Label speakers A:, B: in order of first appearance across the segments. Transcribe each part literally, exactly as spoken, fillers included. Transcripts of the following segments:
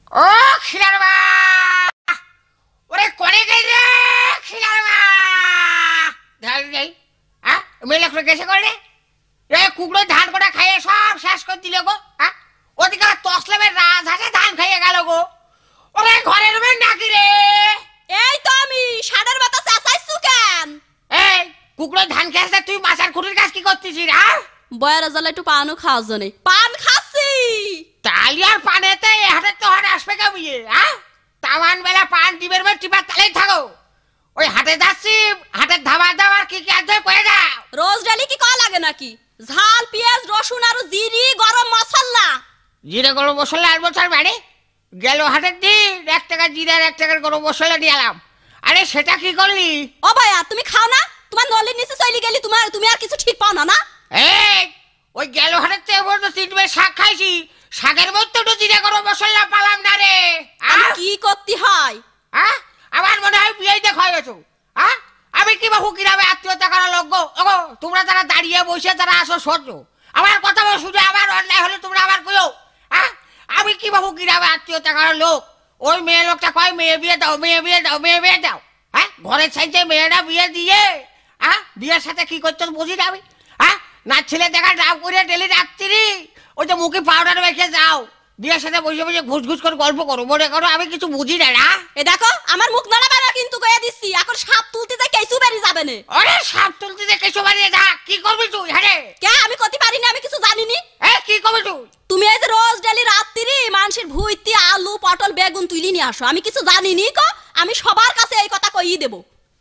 A: ও খিলার মা, ওরে করে গেছে খিলার মা, ধান নেই। হ্যাঁ মেয়ে লোক গেছে করে কুকুরের ধান কটা খাইয়ে সব শেষ করে দিল গো। হ্যাঁ ওদিকে তসলামের রাজহাঁসে ধান খাইয়ে গেল গো। ওরে ঘরের মেয়ে নাকি রে?
B: এই তো আমি ষাটের মতো চেঁচাইছু কেন?
A: এই কুকুরের ধান খেয়েছে, তুই মাছের খুঁটির কাজ কি করতেছিস? হ্যাঁ
B: বয়ের জ্বালা একটু পানও খাওয়ার জন্য পান খাচ্ছি।
A: তালি আর পানেতে হাটের তো হাট আসবে কামিয়ে। হ্যাঁ তামান বেলা পান টিপের মেয়ে টিপার তালেই থাকো। ওই হাটে যাচ্ছি, হাটের ধাবার দাবার কি কি আছে কয়ে যাও।
B: রোজ ডালি কি কয়া লাগে নাকি? ঝাল পেঁয়াজ রসুন আর জিরি গরম মশলা।
A: জিরে গরম মশলা আর বছর মানে গেল হাটের দিন এক টাকা জিরে আর এক টাকার গরম মশলা দিয়ে এলাম। আরে সেটা কি করলি?
B: ও ভাইয়া তুমি খাও না? তোমার নলির নিচে চলে গেলি, তোমার তুমি আর কিছু ঠিক পাও না না?
A: এই ওই গেল হাটের থেকে বলতো তিনবার শাক খাইছি, শাকের মধ্যে তো জিরে গরম মশলা পালাম না রে।
B: আমি কি করতে হয়?
A: হ্যাঁ আমার মনে হয় বিয়ে দেখা গেছো। হ্যাঁ আমি কি বাহু কিরামে আত্মীয়তা করা লোক গো। ওগো তোমরা যারা দাঁড়িয়ে বসে তারা আসো সহ্য, আমার কথা বলে শুনে আমার অন্যায় হলে তোমরা আবার কইও। হ্যাঁ আমি কি বাহু কিরামে আত্মীয়তা করার লোক। ওই মেয়ে লোকটা কয় মেয়ে বিয়ে দাও, মেয়ে বিয়ে দাও, মেয়ে বিয়ে দাও। হ্যাঁ ঘরের সাইডে মেয়েরা বিয়ে দিয়ে হ্যাঁ বিয়ের সাথে কি করছো বুঝি না আমি। হ্যাঁ না ছেলে দেখা ডাব করে ডেলি রাত্রি ওই যে মুখে পাউডার মেখে যাও, বিয়ের সাথে বসে বসে ঘুষ ঘুষ করে গল্প করো, মনে করো আমি কিছু বুঝি না। না
B: এ দেখো আমার মুখ নাড়াবে না কিন্তু কয়ে দিচ্ছি, এখন সাপ তুলতে যাই কেসু বেরিয়ে যাবে না।
A: আরে সাপ তুলতে যে কেসু বাড়িয়ে যা, কি করবি তুই? হ্যাঁ
B: কে আমি করতে পারিনি, আমি কিছু জানিনি।
A: এ কি করবি তুই?
B: তুমি এই যে রোজ ডেলি রাত্রি মানুষের ভুইতে আলু পটল বেগুন তুলি নিয়ে আসো, আমি কিছু জানিনি কো। আমি সবার কাছে এই কথা কইই দেব।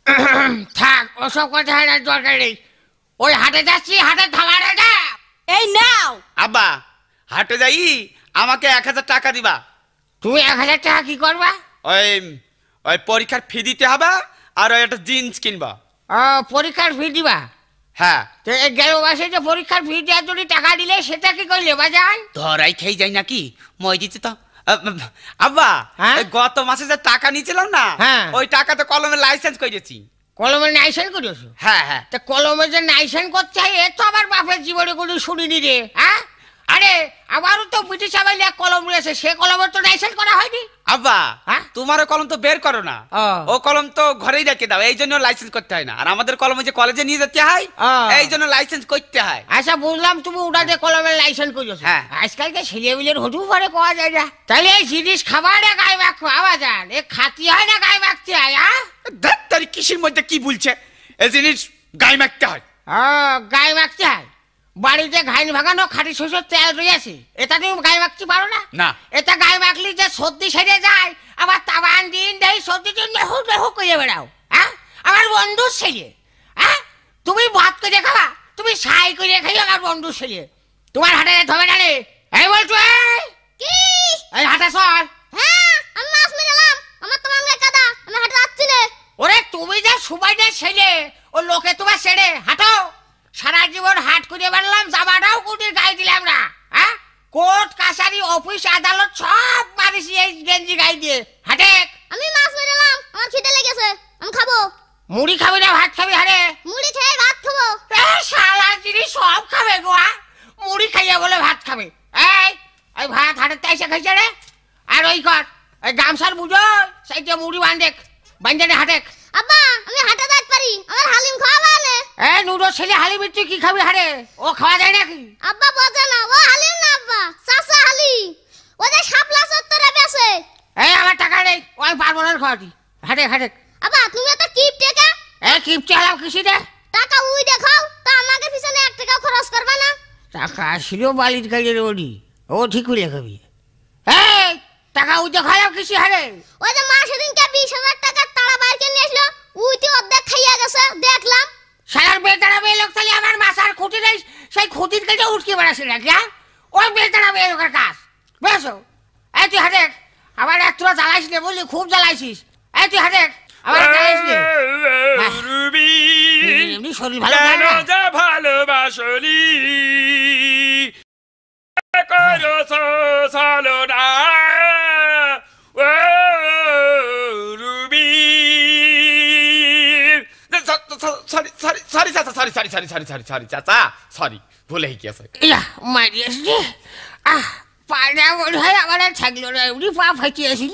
A: থাক ওসব কথা দরকার নেই। ওই হাটে যাচ্ছি, হাটে ধামারে যা।
B: এই নাও
C: আব্বা হাটে যাই, আমাকে এক হাজার টাকা দিবা।
A: তুমি এক হাজার টাকা কি করবা?
C: ওই ওই পরীক্ষার ফি দিতে হবে আর ওই একটা জিন্স কিনবা।
A: ও পরীক্ষার ফি দিবা?
C: হ্যাঁ
A: তো এই গেল মাসে যে পরীক্ষার ফি দেওয়ার জন্য টাকা দিলে সেটা কি করলে বাজান?
C: ধরাই খেয়ে যাই নাকি মই দিতে তো। আব্বা গত মাসে যে টাকা নিয়েছিলাম না, ওই টাকাতে কলমের লাইসেন্স করেছি।
A: কলমের লাইসেন্স করেছো?
C: হ্যাঁ হ্যাঁ।
A: তা কলমে যে লাইসেন্স করতে হয় এ তো আমার বাপের জীবনে কোনো শুনিনি রে। হ্যাঁ আরে আমারও তো ব্রিটিশ আমলে এক কলম রয়েছে, সে কলমের তো লাইসেন্স করা হয়নি।
C: আব্বা তোমার কলম তো বের করো না, ও কলম তো ঘরেই রেখে দাও, এই জন্য লাইসেন্স করতে হয় না। আর আমাদের কলম যে কলেজে নিয়ে যেতে হয় এই জন্য লাইসেন্স করতে হয়।
A: আচ্ছা বুঝলাম, তুমি ওটা যে কলমের লাইসেন্স করেছো।
C: হ্যাঁ
A: আজকালকে ছেলেমিলের হটু পরে পাওয়া যায় না। তাহলে এই জিনিস খাবারে গায়ে মাখো আবার যান, এ খাতি হয় না গায়ে মাখতে হয়? হ্যাঁ
C: তার কিসের মধ্যে কি বলছে, এই জিনিস গায়ে মাখতে হয়।
A: হ্যাঁ গায়ে মাখতে হয়। বাড়িতে ঘাইন ভাগানো খাঁটি শস্যের তেল রয়েছে, এটা তুমি গায়ে মাখতে পারো না?
C: না
A: এটা গায়ে মাখলি যে সর্দি সেরে যায়, আবার তাবান দিন দেয় সর্দি দিন নেহু নেহু করে বেড়াও। হ্যাঁ আমার বন্ধু ছেলে, হ্যাঁ তুমি ভাত করে খাবা, তুমি সাই করে খাই আমার বন্ধু ছেলে, তোমার হাটে ধবে না রে। এই বলছো
D: কি
A: এই হাটে চল।
D: হ্যাঁ আমি মাছ মেরালাম, আমার তো মামলা কাদা, আমি হাটে যাচ্ছি না।
A: ওরে তুমি যে সুবাইদের ছেলে, ও লোকে তোমার ছেড়ে হাঁটো। সারা জীবন হাট করে বেড়ালাম, জামাটাও কুটির গায়ে দিলাম না। হ্যাঁ কোর্ট কাছারি অফিস আদালত সব মারিছি এই গেঞ্জি গায়ে দিয়ে। হাটে
D: আমি মাছ মেরালাম, আমার খিদে লেগেছে, আমি খাবো।
A: মুড়ি খাবি না ভাত খাবি? হারে
D: মুড়ি খেয়ে ভাত খাবো।
A: শালা জিনিস সব খাবে গোয়া, মুড়ি খাইয়া বলে ভাত খাবে। এই এই ভাত হাটের তাইসে খাইছে রে। আর ওই কর এই গামছার বুঝো সাইডে মুড়ি বান্ধেক বান্ধে হাটে।
D: আব্বা আমি হাটে যাইতে পারি, আমার হালিম খাওয়াবা না?
A: এই নুডো ছেলে হালিম তুই কি খাবি? হারে ও খাওয়া যায় নাকি?
D: আব্বা বোঝে না, ও হালিম না আব্বা, চাচা হালিম, ও যে শাপলা চত্বরে বেচে।
A: এই আমার টাকা নেই, ওই পারবো না খাওয়াটি। হাটে হাটে।
D: আব্বা তুমি তো কিপ টেকা।
A: এই কিপ চালাও কিসি রে?
D: টাকা উই দেখাও, তা আমাকে পিছনে এক টাকা খরচ করবা না?
A: টাকা ছিল বালির কাজের ওডি, ও ঠিক করে খাবি। এই টাকা উই দেখাও কিসি? হারে
D: ওই যে মা সেদিন কে বিশ হাজার টাকা তাড়া বাইর করে নিয়ে আসলো, উইতে অর্ধেক খাইয়া গেছে দেখলাম।
A: সারার বেতারা মেয়ে লোক তাহলে আমার মাসার খুঁটি নেই, সেই খুঁটির কাছে উঠকে বেড়াচ্ছে নাকি? হ্যাঁ ওই বেতারা মেয়ে লোকের কাজ বেশো। এই তুই হাটে আবার এক তোরা জ্বালাইস নে বললি, খুব জ্বালাইছিস। এই তুই হাটে আবার জ্বালাইস নে। এমনি শরীর ভালো না
E: ভালোবাসলি করো সালো না রুবি।
C: সরি সরি সরি চাচা, sorry sorry sorry sorry sorry sorry চাচা, সরি ভুলে গিয়েছে।
A: ইয়া মারিয়াস রে, আহ পাড়া মনে হয় আমার আর থাকলো না, এমনি পা ফাটিয়েছিল।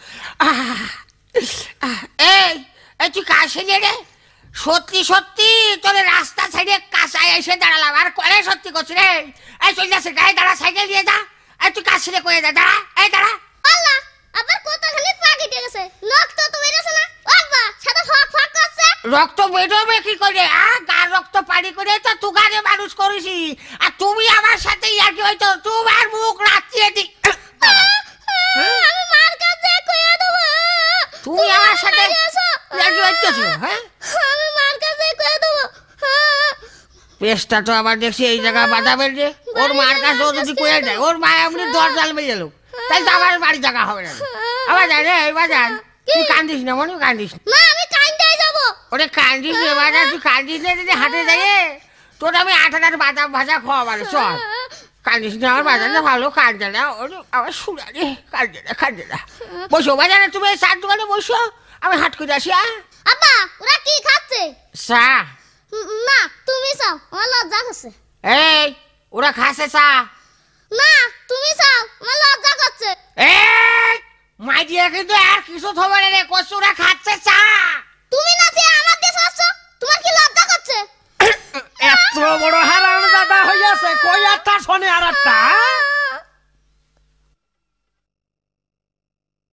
A: এই এই তুই কাছে রে, সত্যি সত্যি তোর রাস্তা সাইডে কাঁচায় এসে দাঁড়ালাম আর করে সত্যি করছি রে। এই চল যাচ্ছে গায়ে দাঁড়া, সাইকেল দিয়ে যা। এই তুই কাছে কয়ে যা, দাঁড়া, এই দাঁড়া।
D: আল্লাহ, আবার কত খালি পা কেটে গেছে, রক্ত তো বেরোছে না? ও আব্বা, সাদা ফক ফক করছে।
A: রক্ত বেরোবে কি করে? আ গার রক্ত পানি করে তো তুগারে মানুষ করেছি, আর তুমি আমার সাথে ইয়ার্কি হয়তো তোমার মুখ রাখিয়ে দি।
D: আমি মার কাছে কইয়া দেব।
A: তুমি আমার সাথে ইয়ার্কি হইতেছ? হ্যাঁ,
D: আমি মার কাছে কইয়া দেব।
A: পেশটা তো আবার দেখছি এই জায়গায় বাঁধাবেন যে, ওর মার কাছে ও যদি কয়ে দেয়, ওর মা এমনি দর জাল মেয়ে গেল, তাই তো আমার বাড়ি জায়গা হবে না। আবার জান রে, এবার জান, তুই কান্দিস না, মনে কান্দিস না।
D: মা, আমি কাইন্দাই যাব।
A: ওরে কান্দিস রে বাজা, তুই কান্দিস না, যদি হাটে যাই তোর আমি আঠাটার বাদাম ভাজা খাওয়াবার। চল, কান্দিস না, আমার বাজারটা ভালো কান্দে না, ওরে আমার শুনা রে, কান্দে না, কান্দে না। বসো বাজারে, তুমি এই চার দোকানে বসো, আমি হাট করে আসি।
D: আব্বা, ওরা কি খাচ্ছে?
A: চা।
D: না, তুমি চাও, আমার লজ্জা করছে।
A: এই, ওরা খাসে চা।
D: না, তুমি চাও, আমার লজ্জা করছে।
A: এই, মাই দিয়ে কিন্তু আর কিছু থবে রে, কচুরা খাচ্ছে চা।
D: তুমি না চেয়ে আমার দেশ আসছো, তোমার কি লজ্জা করছে?
F: এত বড় হারাম দাদা হইয়াছে, কই একটা শোনে আর একটা।